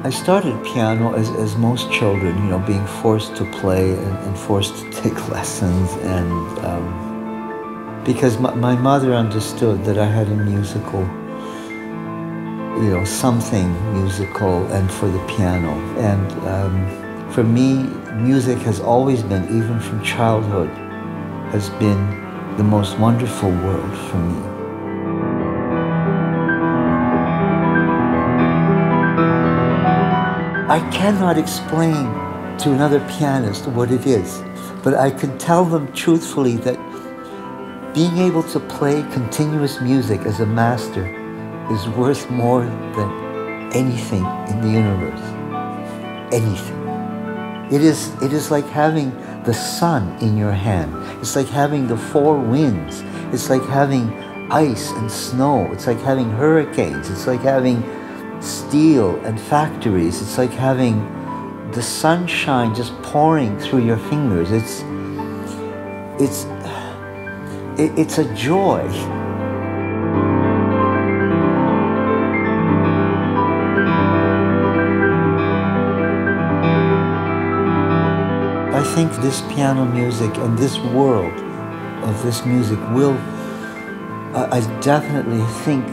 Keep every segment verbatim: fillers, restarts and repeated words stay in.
I started piano as, as most children, you know, being forced to play and, and forced to take lessons, and um, because my, my mother understood that I had a musical, you know, something musical and for the piano. And um, for me, music has always been, even from childhood, has been the most wonderful world for me. I cannot explain to another pianist what it is, but I can tell them truthfully that being able to play continuous music as a master is worth more than anything in the universe. Anything. It is, it is like having the sun in your hand. It's like having the four winds. It's like having ice and snow. It's like having hurricanes. It's like having steel and factories. It's like having the sunshine just pouring through your fingers. It's, it's, it, it's a joy. I think this piano music and this world of this music will, uh, I definitely think,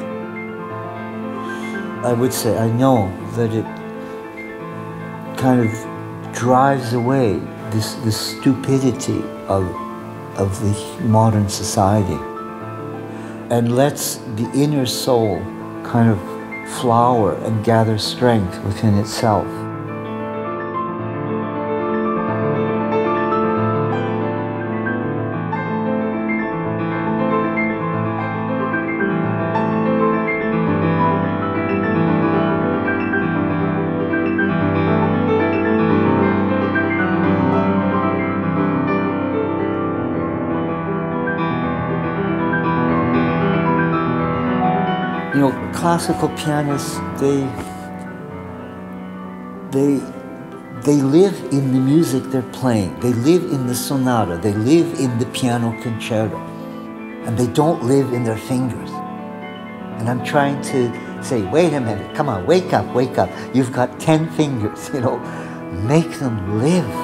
I would say, I know that it kind of drives away this, this stupidity of, of the modern society and lets the inner soul kind of flower and gather strength within itself. You know, classical pianists, they, they, they live in the music they're playing. They live in the sonata. They live in the piano concerto. And they don't live in their fingers. And I'm trying to say, wait a minute, come on, wake up, wake up. You've got ten fingers, you know, make them live.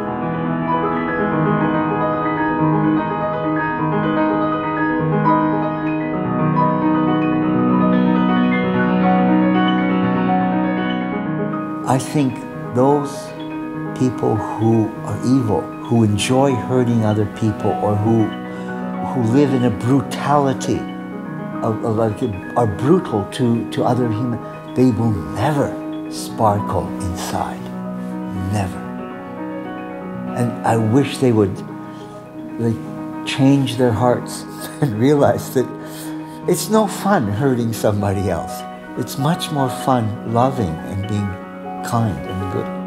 I think those people who are evil, who enjoy hurting other people, or who, who live in a brutality, of, of like, are brutal to, to other humans, they will never sparkle inside. Never. And I wish they would like, change their hearts and realize that it's no fun hurting somebody else. It's much more fun loving and being kind and good.